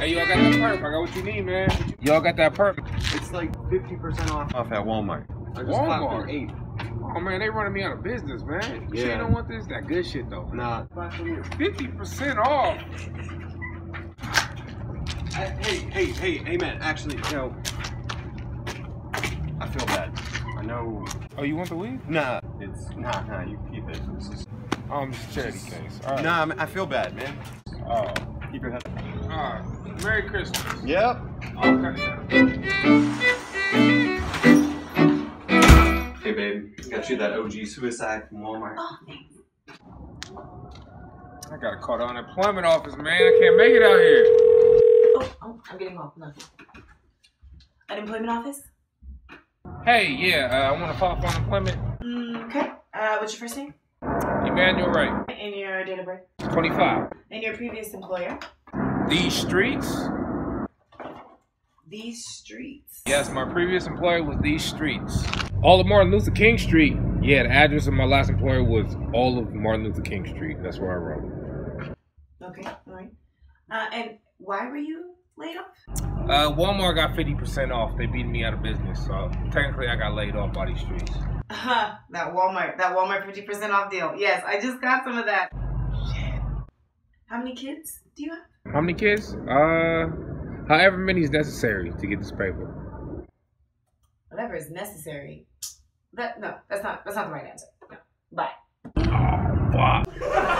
Hey, y'all got that perp. I got what you need, man. Y'all got that perp. It's like 50% off at Walmart. I just Walmart? 8. Oh, man, they running me out of business, man. Yeah. You don't want this? That good shit, though. Nah. 50% off. Hey, man. Actually, you know, I feel bad. I know. Oh, you want the weed? Nah, nah. You keep it. This is. Just charity case. All right. Nah, I feel bad, man. Oh. Keep your head. All right. Merry Christmas. Yep. Okay. Hey, babe. Got you that OG suicide from Walmart. Oh, thanks. I gotta call the unemployment office, man. I can't make it out here. Oh, I'm getting off. No. Unemployment office? Hey, yeah, I want to file for unemployment. Okay. What's your first name? Emmanuel, Wright. And your date of birth? 25. And your previous employer? These streets? These streets. Yes, my previous employer was these streets. All of Martin Luther King Street. Yeah, the address of my last employer was all of Martin Luther King Street. That's where I wrote. Okay, all right. And why were you laid off? Walmart got 50% off. They beat me out of business, so technically I got laid off by these streets. That Walmart 50% off deal. Yes, I just got some of that. Shit. How many kids do you have? How many kids? However many is necessary to get this paper. Whatever is necessary. That's not the right answer. No. Bye. Oh, fuck.